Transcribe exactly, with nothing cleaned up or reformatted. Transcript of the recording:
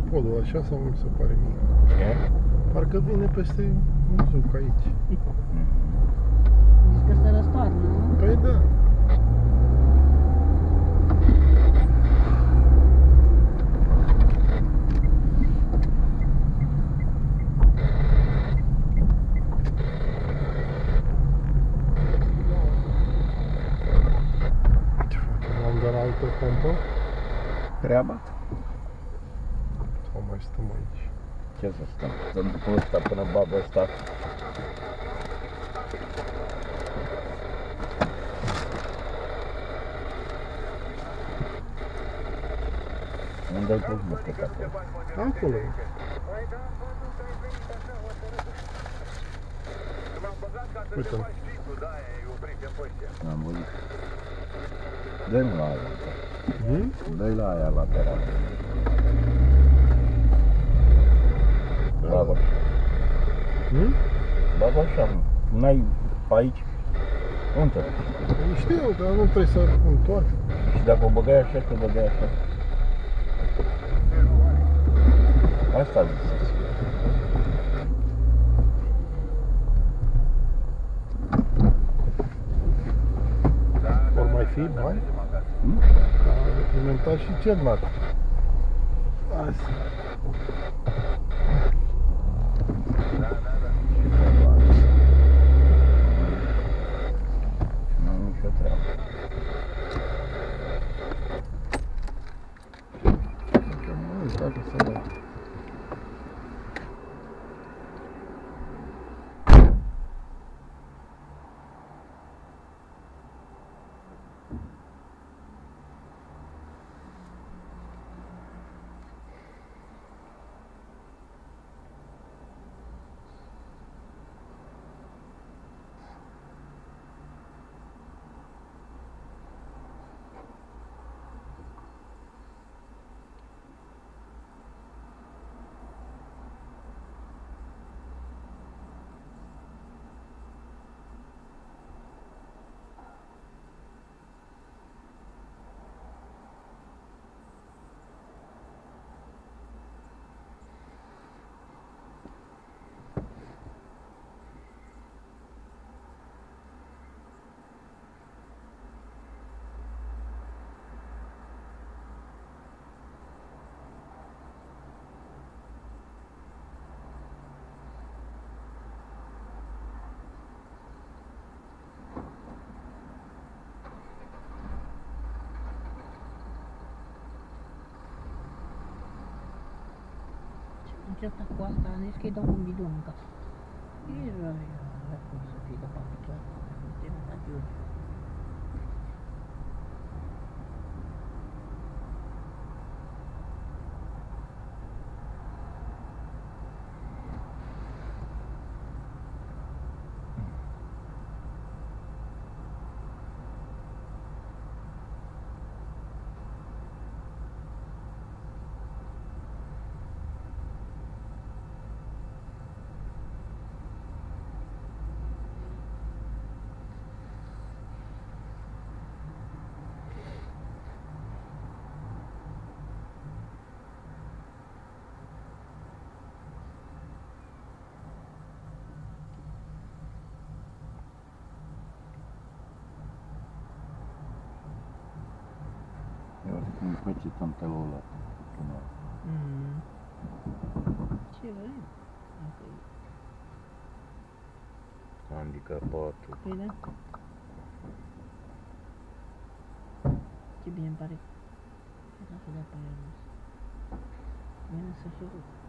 podul, așa sau mi se pare mie? Ce? Parcă vine peste muzuc aici. Zici că se răstoarnă, nu? Păi da. Ce facem? Am dat la altă pompă? Treaba? Sau mai stăm aici? Ce să stăm? Stăm după ăsta până babă ăsta. Unde-ai pus bucăt acolo? Acolo. Uite. N-am văzut. Dă-mi la aia. Hmm? Dă-i la aia lateral. Da. Bagă. Hmm? Bagă așa, mă. N-ai pe aici? Unde? Știu, dar nu trebuie să întoarci. Și dacă o băgai așa, te băgai așa. Asta zis. Vor mai fi bani? Hmm? A alimentat și celălalt. Azi. Nu am nicio treabă. Cam mult, dacă să văd. Înceapă cu asta, am zis că-i dau un bidon în casă. Era, era, cum să fie de fapt chiar, am terminat eu. Eu cum face tantelul ăla. Mm. Ce vrei? Dacă e. Handicapatul. Păi da. Ce bine îmi pare. Era să dea pe el. Bine să fi